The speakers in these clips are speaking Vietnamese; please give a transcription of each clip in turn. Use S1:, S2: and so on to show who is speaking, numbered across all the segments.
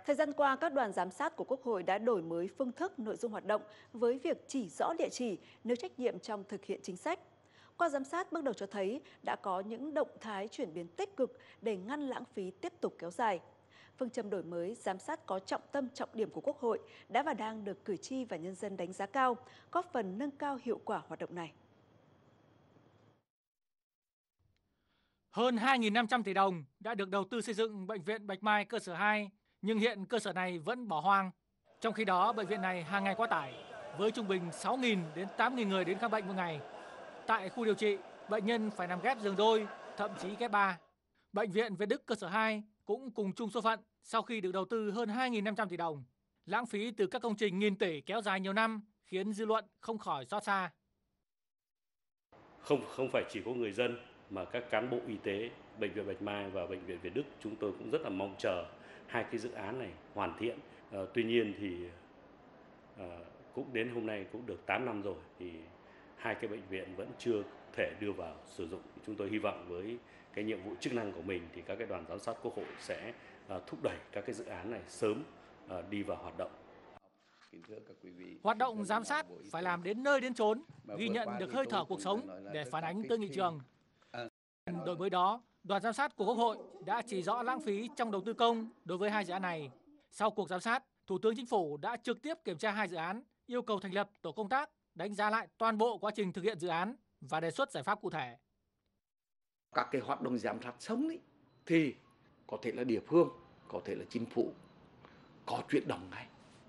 S1: Thời gian qua, các đoàn giám sát của Quốc hội đã đổi mới phương thức, nội dung hoạt động với việc chỉ rõ địa chỉ, nêu trách nhiệm trong thực hiện chính sách. Qua giám sát bước đầu cho thấy đã có những động thái chuyển biến tích cực để ngăn lãng phí tiếp tục kéo dài. Phương châm đổi mới, giám sát có trọng tâm trọng điểm của Quốc hội đã và đang được cử tri và nhân dân đánh giá cao, góp phần nâng cao hiệu quả hoạt động này.
S2: Hơn 2.500 tỷ đồng đã được đầu tư xây dựng Bệnh viện Bạch Mai cơ sở 2, nhưng hiện cơ sở này vẫn bỏ hoang. Trong khi đó, bệnh viện này hàng ngày quá tải, với trung bình 6.000 đến 8.000 người đến khám bệnh mỗi ngày. Tại khu điều trị, bệnh nhân phải nằm ghép giường đôi, thậm chí ghép 3. Bệnh viện Việt Đức cơ sở 2 cũng cùng chung số phận sau khi được đầu tư hơn 2.500 tỷ đồng. Lãng phí từ các công trình nghìn tỷ kéo dài nhiều năm khiến dư luận không khỏi xót xa.
S3: Không phải chỉ có người dân mà các cán bộ y tế Bệnh viện Bạch Mai và Bệnh viện Việt Đức chúng tôi cũng rất là mong chờ hai cái dự án này hoàn thiện. Tuy nhiên thì cũng đến hôm nay cũng được 8 năm rồi thì hai cái bệnh viện vẫn chưa thể đưa vào sử dụng. Chúng tôi hy vọng với cái nhiệm vụ chức năng của mình thì các cái đoàn giám sát Quốc hội sẽ thúc đẩy các cái dự án này sớm đi vào hoạt động.
S2: Hoạt động giám sát phải làm đến nơi đến chốn, ghi nhận được hơi thở cuộc sống để phản ánh tới nghị trường. Đổi mới đó, đoàn giám sát của Quốc hội đã chỉ rõ lãng phí trong đầu tư công đối với hai dự án này. Sau cuộc giám sát, Thủ tướng Chính phủ đã trực tiếp kiểm tra hai dự án, yêu cầu thành lập tổ công tác, đánh giá lại toàn bộ quá trình thực hiện dự án và đề xuất giải pháp cụ thể.
S4: Các cái hoạt động giám sát sống ấy, thì có thể là địa phương, có thể là chính phủ có chuyển động ngay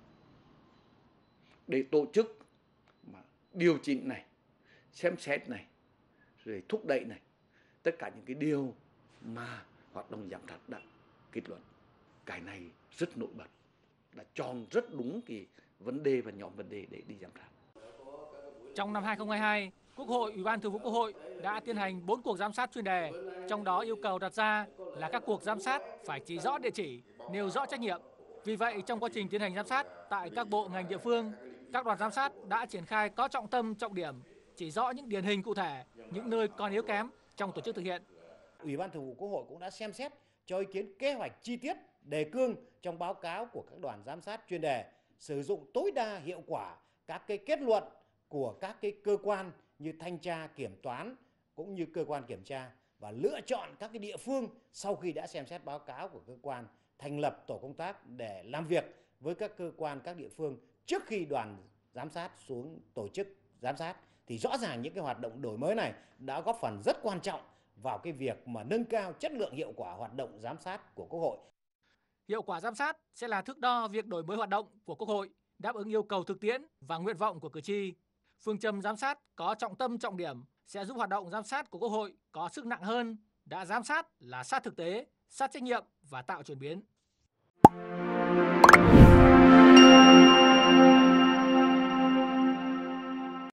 S4: để tổ chức mà điều chỉnh này, xem xét này, rồi thúc đẩy này, tất cả những cái điều mà hoạt động giám sát đã kết luận. Cái này rất nổi bật, đã chọn rất đúng cái vấn đề và nhóm vấn đề để đi giám sát.
S2: Trong năm 2022, Quốc hội, Ủy ban Thường vụ Quốc hội đã tiến hành 4 cuộc giám sát chuyên đề, trong đó yêu cầu đặt ra là các cuộc giám sát phải chỉ rõ địa chỉ, nêu rõ trách nhiệm. Vì vậy, trong quá trình tiến hành giám sát tại các bộ ngành địa phương, các đoàn giám sát đã triển khai có trọng tâm, trọng điểm, chỉ rõ những điển hình cụ thể, những nơi còn yếu kém trong tổ chức thực hiện.
S5: Ủy ban Thường vụ Quốc hội cũng đã xem xét cho ý kiến kế hoạch chi tiết, đề cương trong báo cáo của các đoàn giám sát chuyên đề, sử dụng tối đa hiệu quả các cái kết luận của các cái cơ quan như thanh tra, kiểm toán cũng như cơ quan kiểm tra và lựa chọn các cái địa phương sau khi đã xem xét báo cáo của cơ quan thành lập tổ công tác để làm việc với các cơ quan, các địa phương trước khi đoàn giám sát xuống tổ chức giám sát. Thì rõ ràng những cái hoạt động đổi mới này đã góp phần rất quan trọng vào cái việc mà nâng cao chất lượng hiệu quả hoạt động giám sát của Quốc hội.
S2: Hiệu quả giám sát sẽ là thước đo việc đổi mới hoạt động của Quốc hội, đáp ứng yêu cầu thực tiễn và nguyện vọng của cử tri. Phương châm giám sát có trọng tâm trọng điểm sẽ giúp hoạt động giám sát của Quốc hội có sức nặng hơn, đã giám sát là sát thực tế, sát trách nhiệm và tạo chuyển biến.